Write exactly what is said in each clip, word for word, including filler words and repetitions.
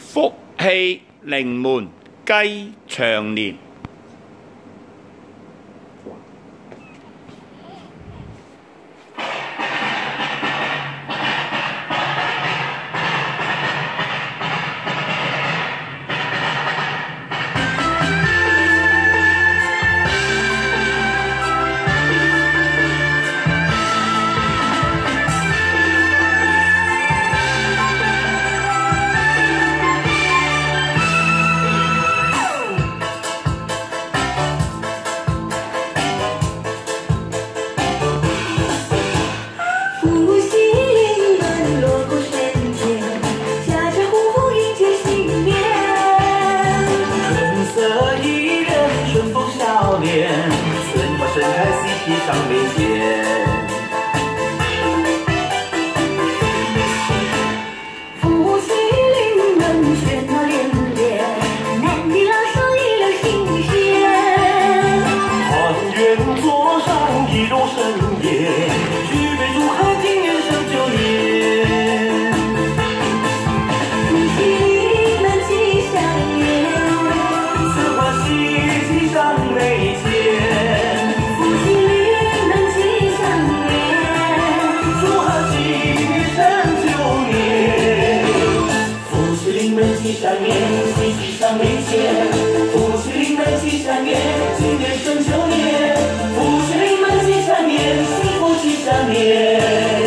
福氣臨門雞長年。 春花盛开，喜气上眉间。 夫妻临门喧闹连连，男女老少一流新鲜。 团圆桌上一荣盛宴，举杯祝贺今年胜九年。 夫妻临门吉祥年， 春花喜气上眉间。吉祥年，喜气上眉间，夫妻临门吉祥年，今年胜九年。夫妻临门吉祥年，幸福吉祥年。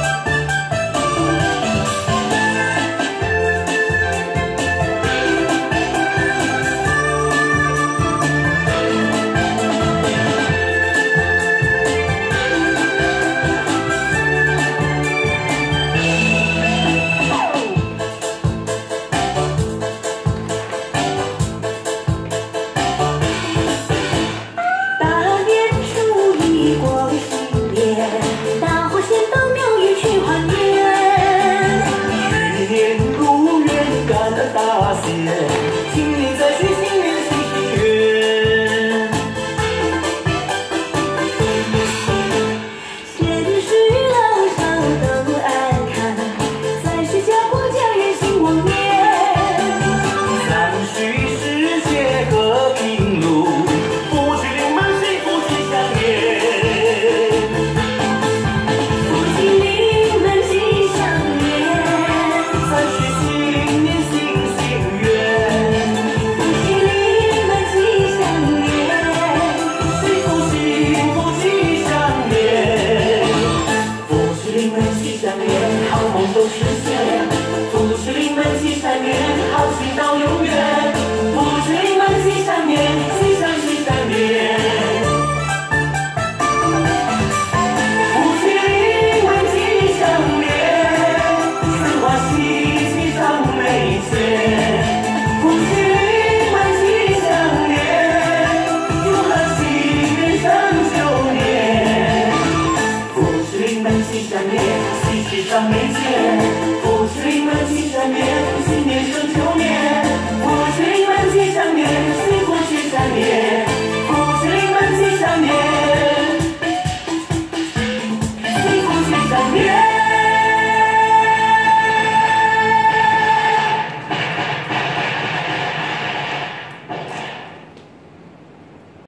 大谢，今年再续新年新心愿。 先许老少都安康，再许家国家人兴旺年。 三许世界和平路，夫妻临门幸福吉祥年。 夫妻临门吉祥年， 三许新年新。好梦都实现，夫妻临门吉祥年，好心到永远。夫妻临门吉祥年，吉祥吉祥年。夫妻临门吉祥年，春花喜气上眉间。夫妻临门吉祥年，祝贺新年胜九年。夫妻临门吉祥年。喜气上眉间，夫妻临门吉祥年。